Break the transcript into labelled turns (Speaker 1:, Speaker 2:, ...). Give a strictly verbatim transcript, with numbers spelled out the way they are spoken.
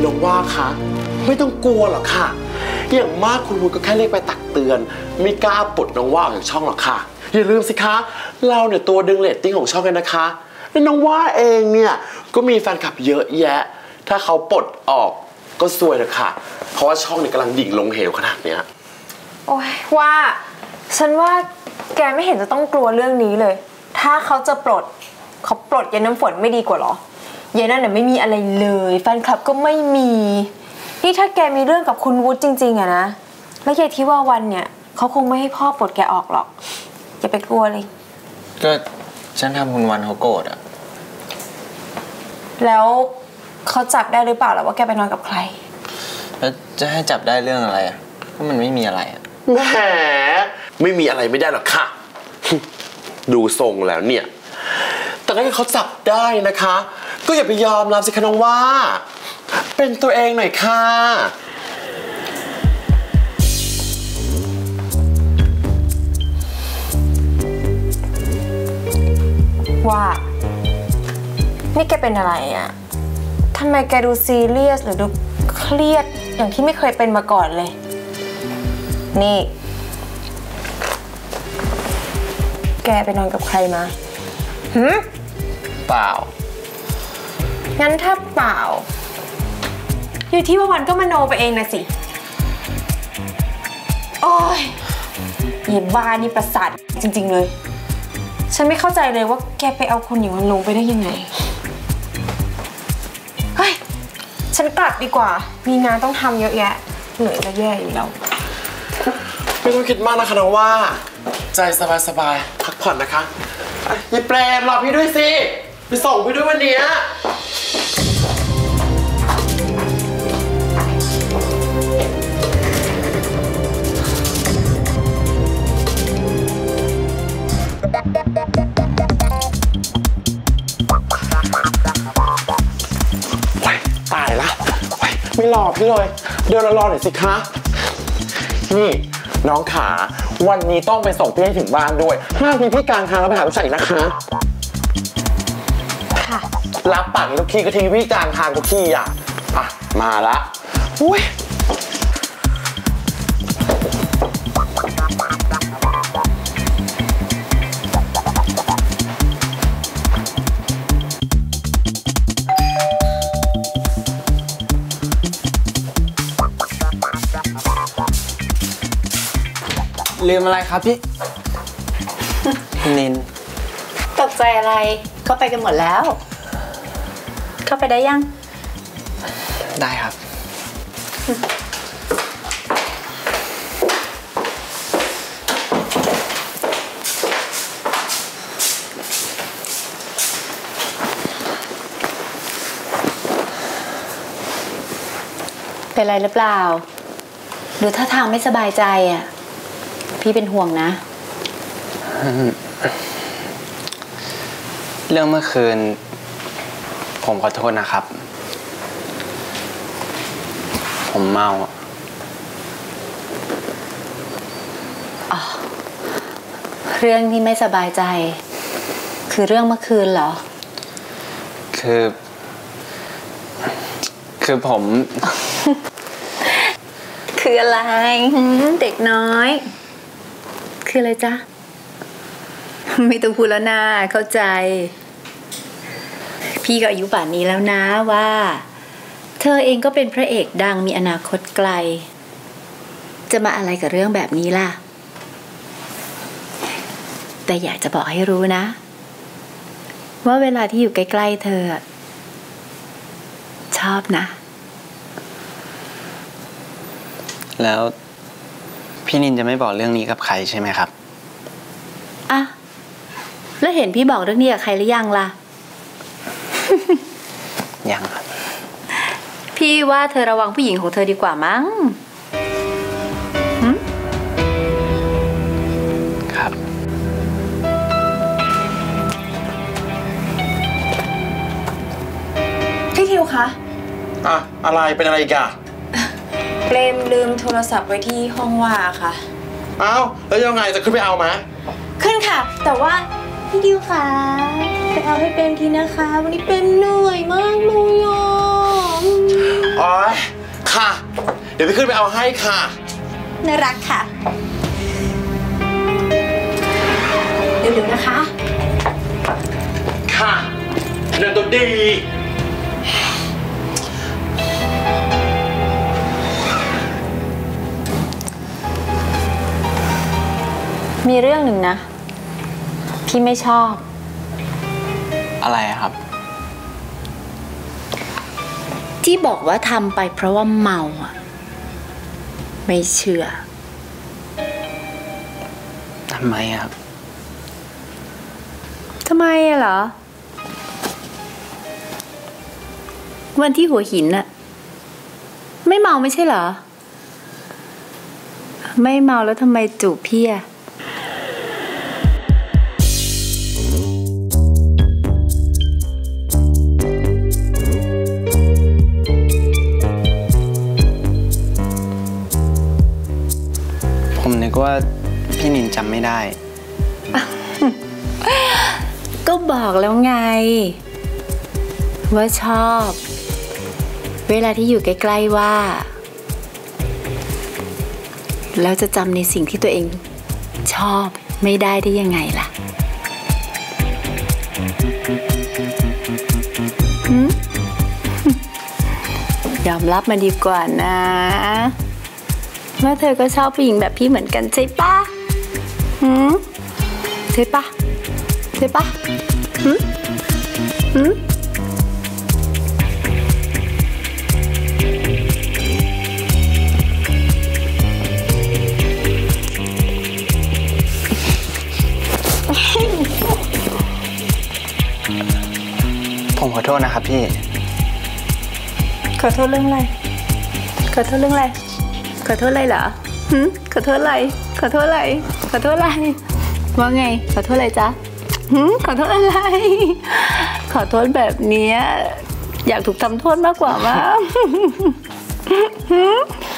Speaker 1: น้องว่าคะไม่ต้องกลัวหรอกค่ะอย่างมากคุณวุฒิก็แค่เรียกไปตักเตือนไม่กล้าปลดน้องว่าออกจากช่องหรอกค่ะอย่าลืมสิคะเราเนี่ยตัวดึงเรตติ้งของช่องกันนะคะแล้วน้องว่าเองเนี่ยก็มีแฟนคลับเยอะแยะถ้าเขาปลดออกก็ซวยเลยค่ะเพราะว่าช่องเนี่ยกำลังดิ่งลงเหวขนาดเนี้ย
Speaker 2: โอ้ยว่าฉันว่าแกไม่เห็นจะต้องกลัวเรื่องนี้เลยถ้าเขาจะปลดเขาปลดยายน้ำฝนไม่ดีกว่าหรอยายนั่นน่ะไม่มีอะไรเลยแฟนคลับก็ไม่มีนี่ถ้าแกมีเรื่องกับคุณวุฒิจริงๆอะนะแล้วยายที่ว่าวันเนี่ยเขาคงไม่ให้พ่อปลดแกออกหรอกอย่าไปกลัวเลย
Speaker 3: ก็ฉันทำคุณวันเขาโกรธอะ
Speaker 2: แล้วเขาจับได้หรือเปล่าหรือว่าแกไปนอนกับใคร
Speaker 3: แล้วจะให้จับได้เรื่องอะไรอะเพราะมันไม่มีอะไรอะ
Speaker 1: แหมไม่มีอะไรไม่ได้หรอกค่ะดูทรงแล้วเนี่ยแต่ถ้าเขาจับได้นะคะก็อย่าไปยอมรับสิคะน้องว่าเป็นตัวเองหน่อยค่ะ
Speaker 2: ว่านี่แกเป็นอะไรอ่ะทำไมแกดูซีเรียสหรือดูเครียดอย่างที่ไม่เคยเป็นมาก่อนเลยนี่แกไปนอนกับใครมาหืม
Speaker 3: เปล่า
Speaker 2: งั้นถ้าเปล่าอยู่ที่ว่าวันก็มโนไปเองนะสิโอ้ยยีบ้านี่ประสาทจริงๆเลยฉันไม่เข้าใจเลยว่าแกไปเอาคนอย่างมันลงไปได้ยังไงเฮ้ยฉันกลับดีกว่ามีงานต้องทำเยอะแยะเหนื่อยจะแย่อยู่แล้ว
Speaker 1: ไม่ต้องคิดมากนะคะน้องว่าใจสบายๆพักผ่อนนะคะยายแปรรอพี่ด้วยสิไปส่งพี่ด้วยวันนี้ไปตายละไปไม่รอพี่เลยเดินรอหน่อยสิคะนี่น้องขาวันนี้ต้องไปส่งพี่ให้ถึงบ้านด้วยห้ามทิ้งพี่กลางทางแล้วไปหาผู้ชายนะคะ
Speaker 2: ค่ะ
Speaker 1: รับปากทุกทีก็ทิ้งพี่กลางทางทุกทีอ่ะอ่ะมาละอุ้ย
Speaker 3: ลืมอะไรครับพี่นิน
Speaker 4: ตกใจอะไรเข้าไปกันหมดแล้วเข้าไปได้ยัง
Speaker 3: ได้ครับ
Speaker 4: เป็นไรหรือเปล่าดูท่าทางไม่สบายใจอ่ะพี่เป็นห่วงนะ
Speaker 3: เรื่องเมื่อคืนผมขอโทษนะครับผมเมา
Speaker 4: อ๋อเรื่องที่ไม่สบายใจคือเรื่องเมื่อคืนเหรอ
Speaker 3: คือคือผม
Speaker 4: คืออะไรเด็กน้อยคืออะไรจ๊ะไม่ต้องพูดแล้วนะเข้าใจพี่ก็อายุป่านนี้แล้วนะว่าเธอเองก็เป็นพระเอกดังมีอนาคตไกลจะมาอะไรกับเรื่องแบบนี้ล่ะแต่อยากจะบอกให้รู้นะว่าเวลาที่อยู่ใกล้ๆเธอชอบนะ
Speaker 3: แล้วพี่นินจะไม่บอกเรื่องนี้กับใครใช่ไหมครับ
Speaker 4: อ่ะแล้วเห็นพี่บอกเรื่องนี้กับใครหรือยังล่ะ
Speaker 3: ยังครับ
Speaker 4: พี่ว่าเธอระวังผู้หญิงของเธอดีกว่ามั้ง
Speaker 3: ครับ
Speaker 2: พี่ทิวคะ
Speaker 1: อ่ะอะไรเป็นอะไรอีกอะ
Speaker 2: เปรมลืมโทรศัพท์ไว้ที่ห้องว่าค่ะ
Speaker 1: อ้าวแล้วยังไงจะขึ้นไปเอาไหม
Speaker 2: ขึ้นค่ะแต่ว่าพี่ดิวค่ะไปเอาให้เปรมทีนะคะวันนี้เปรมเหนื่อยมากเลยอ่ะ
Speaker 1: อ๋อค่ะ เดี๋ยวพี่ขึ้นไปเอาให้ค่ะ
Speaker 4: น่ารักค่ะเร็วๆนะคะ
Speaker 1: ค่ะเดินตัวดี
Speaker 2: มีเรื่องหนึ่งนะพี่ไม่ชอบ
Speaker 3: อะไรครับ
Speaker 4: ที่บอกว่าทำไปเพราะว่าเมาอ่ะไม่เชื่อ
Speaker 3: ทำไมครับ
Speaker 4: ทำไมอะเหรอวันที่หัวหินน่ะไม่เมาไม่ใช่เหรอไม่เมาแล้วทำไมจูบพี่อะ
Speaker 3: ผมนึกว่าพี่นินจำไม่ได้
Speaker 4: ก็บอกแล้วไงว่าชอบเวลาที่อยู่ใกล้ๆว่าแล้วจะจำในสิ่งที่ตัวเองชอบไม่ได้ได้ยังไงล่ะยอมรับมาดีกว่านะว่าเธอก็ชอบผู้หญิงแบบพี่เหมือนกันใช่ปะหืมใช่ปะใช่ปะหืมหืม
Speaker 3: ผมขอโทษนะครับพี่
Speaker 4: ขอโทษเรื่องอะไรขอโทษเรื่องอะไรขอโทษอะไรเหรอหืมขอโทษอะไรขอโทษอะไรขอโทษอะไรว่าไงขอโทษอะไรจ๊ะหืมขอโทษอะไรขอโทษแบบนี้อยากถูกทำโทษมากกว่ามั้ง